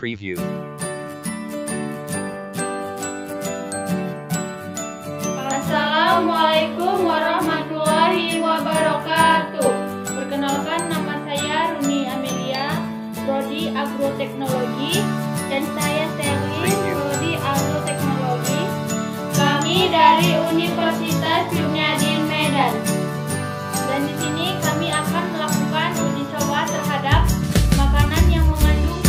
Preview. Assalamualaikum warahmatullahi wabarakatuh. Perkenalkan, nama saya Runi Amelia, Prodi Agroteknologi, dan saya Sherly, Prodi Agroteknologi. Kami dari Universitas Yuniadin Medan. Dan di sini kami akan melakukan uji coba terhadap makanan yang mengandung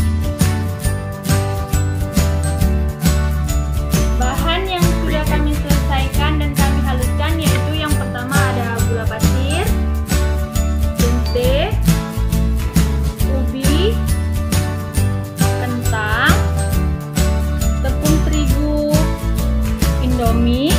bahan yang sudah kami selesaikan dan kami haluskan, yaitu yang pertama ada gula pasir, tempe, ubi, kentang, tepung terigu Indomie,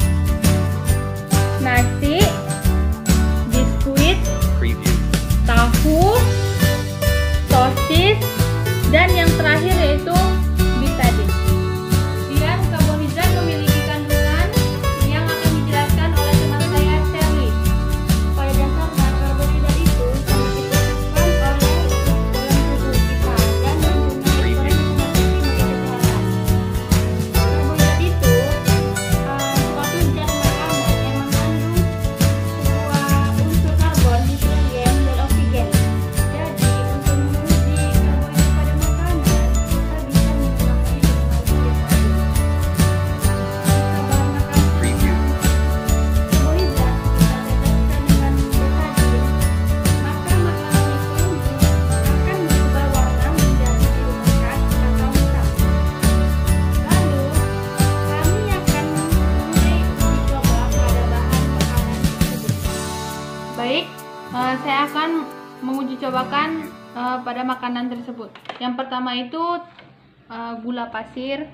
nasi, biskuit, tahu, sosis, dan yang terakhir yaitu betadine. Dan karbohidrat memiliki kandungan yang akan dijelaskan oleh teman saya Sherly. Pada dasarnya karbohidrat itu sangat dibutuhkan oleh dalam tubuh kita dan mempunyai peran bagi kesehatan. Karbohidrat itu suatu zat makanan yang mengandung sebuah unsur karbon, nitrogen, dan oksigen. Jadi untuk menguji karbohidrat pada makanan, kita bisa menggunakannya dengan sedikit saja. Jika bahan makanan Preview. karbohidrat kita teteskan dengan betadine, maka makanan itu akan berubah warna menjadi biru pekat atau hitam. Lalu, kami akan mulai uji coba pada bahan makanan tersebut. Baik, saya akan menguji cobakan pada makanan tersebut. Yang pertama itu gula pasir,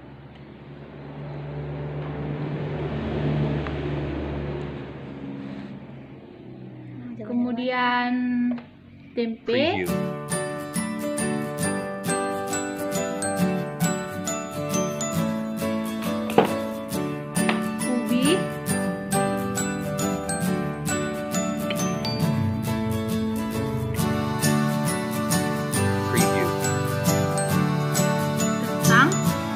kemudian tempe, Preview. ubi, Preview. kentang,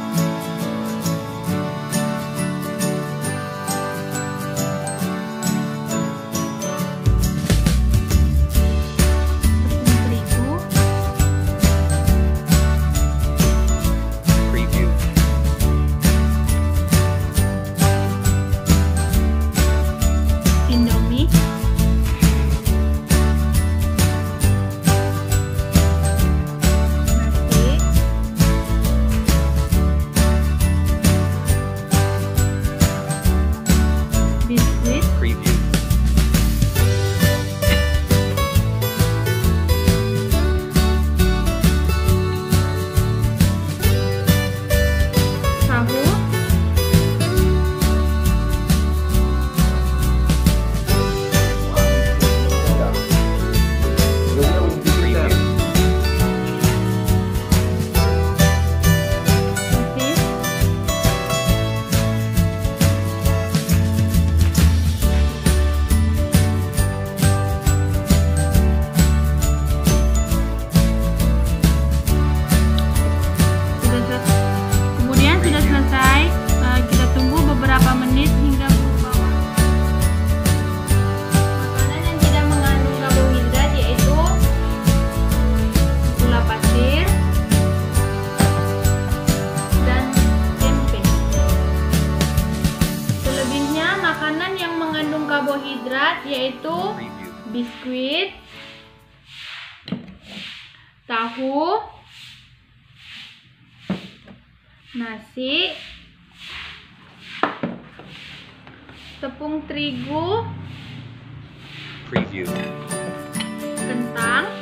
tepung terigu, Preview. Indomie, nasi, biskuit, Preview. tahu, Preview. sosis, kemudian sudah selesai. Kita tunggu beberapa menit hingga berubah warna. Makanan yang tidak mengandung karbohidrat yaitu gula pasir dan tempe. Selebihnya makanan yang mengandung karbohidrat yaitu Preview. biskuit, tahu, nasi, tepung terigu, Preview. kentang,